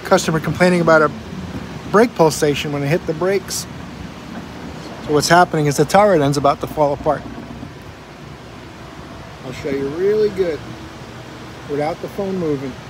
customer complaining about a brake pulsation when it hit the brakes. So what's happening is the turret end's about to fall apart. I'll show you really good without the phone moving.